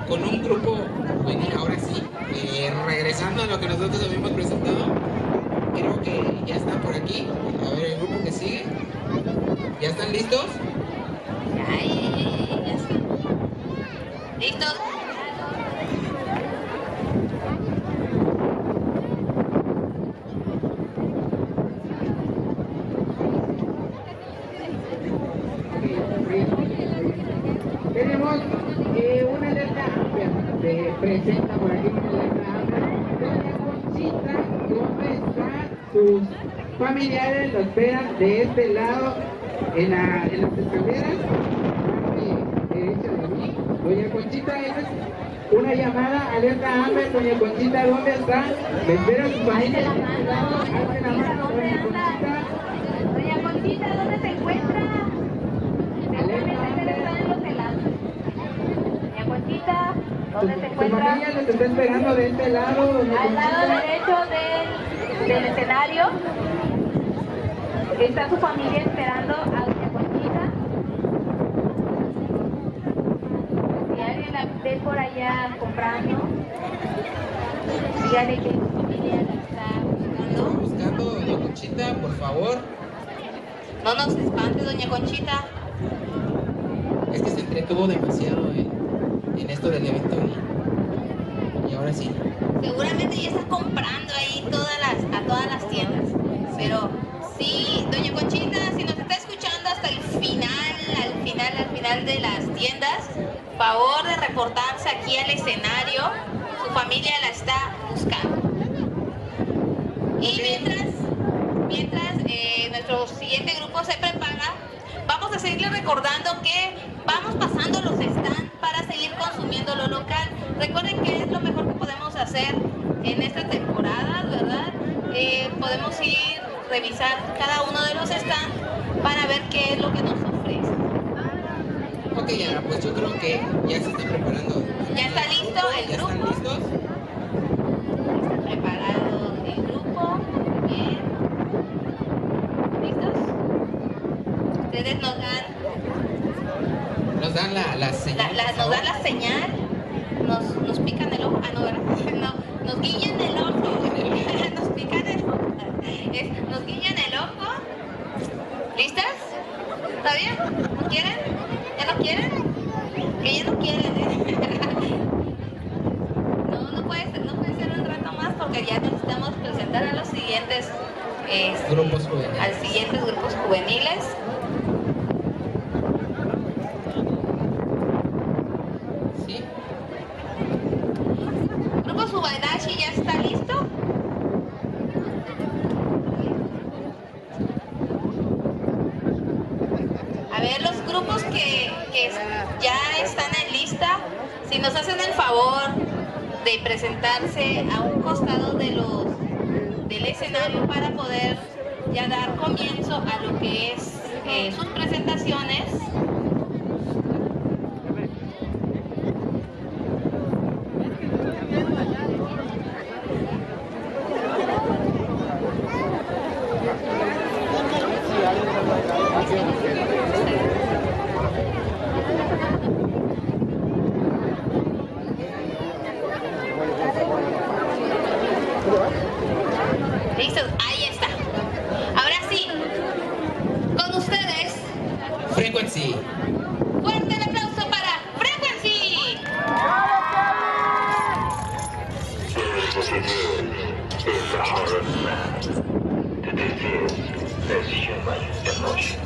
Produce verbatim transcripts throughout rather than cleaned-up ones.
con un grupo juvenil, ahora sí, eh, regresando a lo que nosotros habíamos presentado. Creo que ya están por aquí. A ver, el grupo que sigue. ¿Ya están listos? Ay, ay, ay, ya está. ¿Listos? Tenemos eh, una alerta amplia, se presenta por aquí una alerta amplia. Doña Conchita, ¿dónde están sus familiares? Lo esperan de este lado, en, la, en las escaleras, parte derecha de mí. Doña Conchita, esa es una llamada, alerta amplia. Doña Conchita, ¿dónde está? Le esperan sus familiares de este lado. Alce la mano, Doña Conchita. Doña Conchita, ¿dónde se encuentra? Seguramente está en los helados. Doña Conchita, ¿dónde se Su encuentra? familia los está esperando de este lado, Doña Al lado Conchita. derecho del, del escenario está su familia esperando a Doña Conchita. Si alguien la ve por allá comprando, dígale que su familia la está buscando. Buscando, doña Conchita, por favor. No nos espante, Doña Conchita. Es que se entretuvo demasiado en, en esto del evento y, y ahora sí. Seguramente ya está comprando ahí todas las, a todas las tiendas. Pero sí, Doña Conchita, si nos está escuchando hasta el final, al final, al final de las tiendas, favor de reportarse aquí al escenario. Su familia la está buscando. Y mientras, mientras eh, nuestro siguiente grupo se prepara, vamos a seguirle recordando que vamos pasando los stands para seguir consumiendo lo local. Recuerden que es lo mejor que podemos hacer en esta temporada, ¿verdad? Eh, podemos ir, revisar cada uno de los stands para ver qué es lo que nos ofrece. Ok, Ana, pues yo creo que ya se está preparando. ¿Ya está listo el ¿Ya grupo? están listos? Está preparado el grupo. Bien. ¿Listos? Ustedes nos dan Nos dan la, la La- señal. la- por nos favor. dan la señal, nos, nos pican el ojo, ah no, ¿verdad? No, nos guiñan el ojo, nos pican el ojo, Es- nos guiñan el ojo. ¿Listas? ¿Está bien? ¿No quieren? ¿Ya no quieren? Que ya no quieren, ¿eh? No, no puede ser, no puede ser un rato más porque ya necesitamos presentar a los siguientes eh, Grupos juveniles. a los siguientes grupos juveniles. ¿Sí? Grupo Subaidashi, ¿ya está listo? A ver, los grupos que, que ya están en lista, si nos hacen el favor de presentarse a un costado de los, del escenario para poder ya dar comienzo a lo que es eh, sus presentaciones. ¿Listos? Ahí está. Ahora sí, con ustedes, Frequency. fuerte el aplauso para Frequency. Is the heart of man to be filled with human emotion.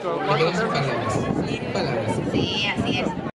con Me cuatro quedo sin tercios. palabras, sin palabras. Sí, así es.